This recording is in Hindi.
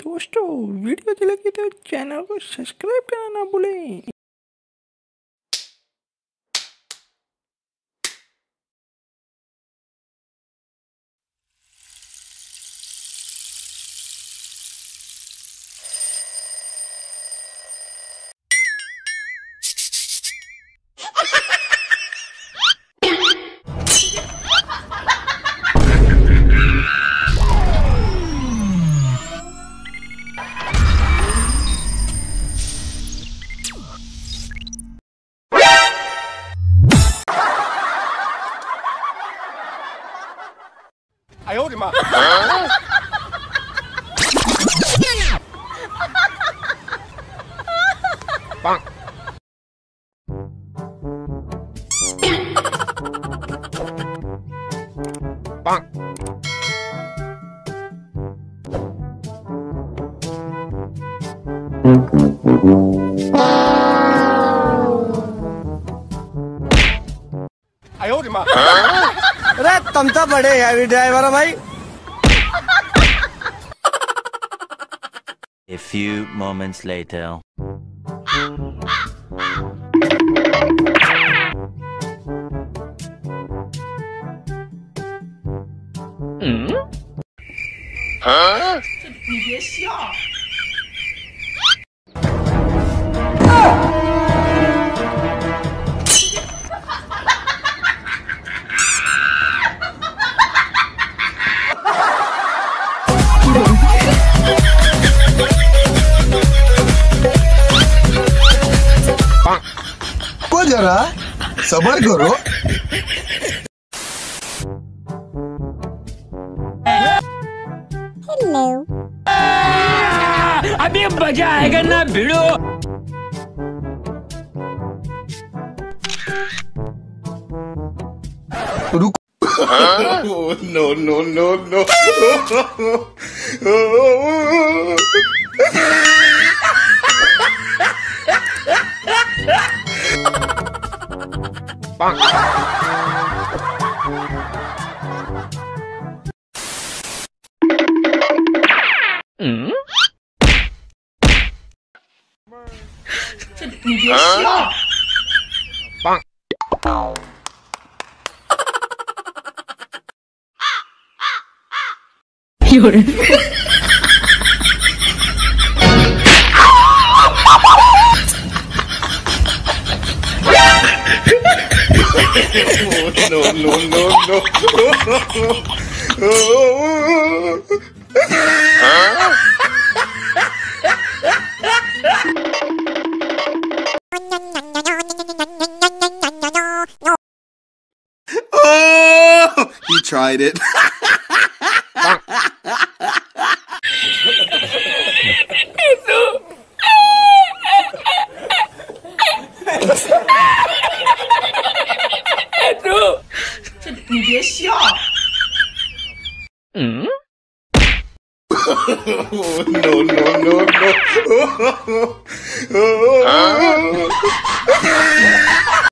दोस्तों वीडियो अच्छी लगी तो चैनल को सब्सक्राइब करना ना भूलें। अरे तुम तो बड़े हैवी ड्राइवर हो भाई। A few moments later. Huh? 你别笑。 को जरा सबर करो। हेलो अभी मजा आएगा ना भिड़ो। रुक। No no no no. No no no no. Oh, he tried it. No no no no.